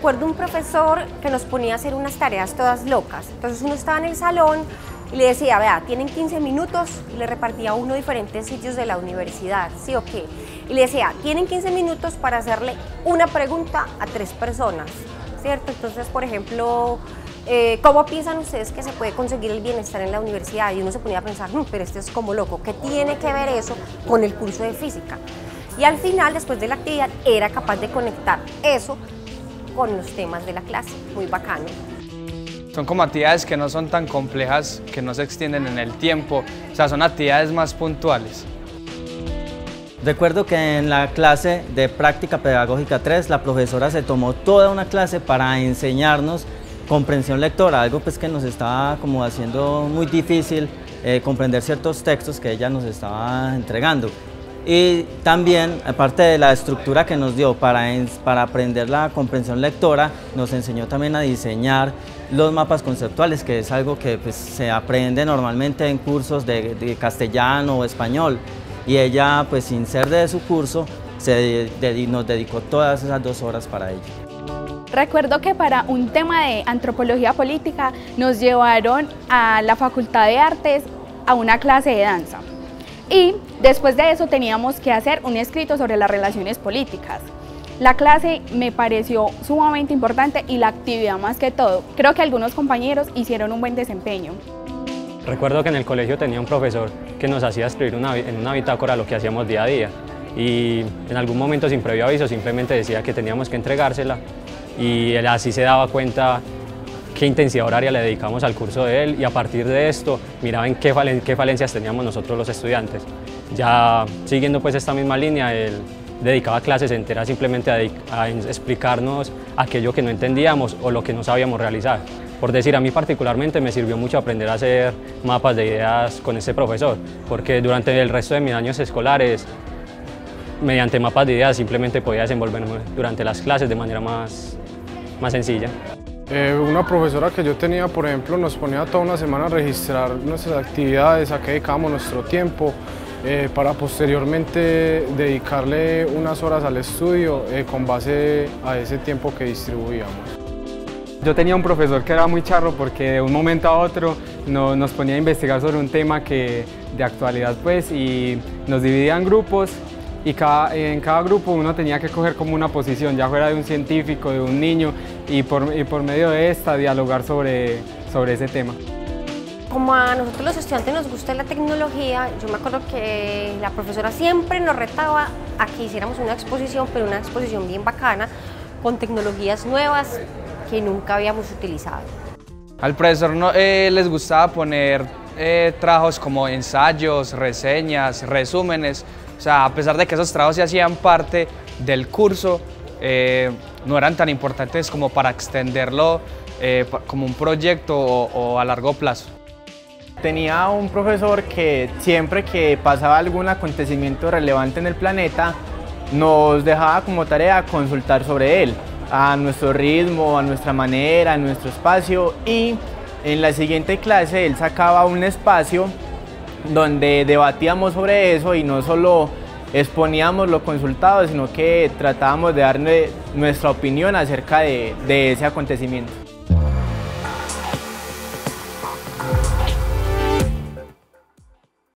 recuerdo un profesor que nos ponía a hacer unas tareas todas locas. Entonces uno estaba en el salón y le decía, vea, tienen 15 minutos, y le repartía a uno diferentes sitios de la universidad, ¿sí o qué? Y le decía, tienen 15 minutos para hacerle una pregunta a 3 personas, ¿cierto? Entonces, por ejemplo, ¿cómo piensan ustedes que se puede conseguir el bienestar en la universidad? Y uno se ponía a pensar, pero este es como loco, ¿qué tiene que ver eso con el curso de física? Y al final, después de la actividad, era capaz de conectar eso con los temas de la clase, muy bacano. Son como actividades que no son tan complejas, que no se extienden en el tiempo, o sea, son actividades más puntuales. Recuerdo que en la clase de Práctica Pedagógica 3, la profesora se tomó toda una clase para enseñarnos comprensión lectora, algo pues que nos estaba como haciendo muy difícil comprender ciertos textos que ella nos estaba entregando. Y también, aparte de la estructura que nos dio para aprender la comprensión lectora, nos enseñó también a diseñar los mapas conceptuales, que es algo que pues, se aprende normalmente en cursos de castellano o español. Y ella, pues sin ser de su curso, nos dedicó todas esas 2 horas para ello. Recuerdo que para un tema de antropología política nos llevaron a la Facultad de Artes a una clase de danza. Y después de eso teníamos que hacer un escrito sobre las relaciones políticas. La clase me pareció sumamente importante y la actividad más que todo. Creo que algunos compañeros hicieron un buen desempeño. Recuerdo que en el colegio tenía un profesor que nos hacía escribir en una bitácora lo que hacíamos día a día. Y en algún momento, sin previo aviso, simplemente decía que teníamos que entregársela. Y él así se daba cuenta qué intensidad horaria le dedicamos al curso de él, y a partir de esto miraba en qué falencias teníamos nosotros los estudiantes. Ya siguiendo pues esta misma línea, él dedicaba clases enteras simplemente a explicarnos aquello que no entendíamos o lo que no sabíamos realizar. Por decir, a mí particularmente me sirvió mucho aprender a hacer mapas de ideas con este profesor, porque durante el resto de mis años escolares, mediante mapas de ideas simplemente podía desenvolverme durante las clases de manera más sencilla. Una profesora que yo tenía, por ejemplo, nos ponía toda una semana a registrar nuestras actividades, a qué dedicábamos nuestro tiempo, para posteriormente dedicarle unas horas al estudio con base a ese tiempo que distribuíamos. Yo tenía un profesor que era muy charro porque de un momento a otro nos ponía a investigar sobre un tema de actualidad pues, y nos dividía en grupos. Y en cada grupo uno tenía que coger como una posición, ya fuera de un científico, de un niño, y por medio de esta dialogar sobre ese tema. Como a nosotros los estudiantes nos gusta la tecnología, yo me acuerdo que la profesora siempre nos retaba a que hiciéramos una exposición, pero una exposición bien bacana, con tecnologías nuevas que nunca habíamos utilizado. Al profesor les gustaba poner trabajos como ensayos, reseñas, resúmenes. O sea, a pesar de que esos trabajos se hacían parte del curso, no eran tan importantes como para extenderlo como un proyecto o a largo plazo. Tenía un profesor que siempre que pasaba algún acontecimiento relevante en el planeta, nos dejaba como tarea consultar sobre él, a nuestro ritmo, a nuestra manera, a nuestro espacio, y en la siguiente clase él sacaba un espacio donde debatíamos sobre eso y no solo exponíamos lo consultado, sino que tratábamos de darle nuestra opinión acerca de ese acontecimiento.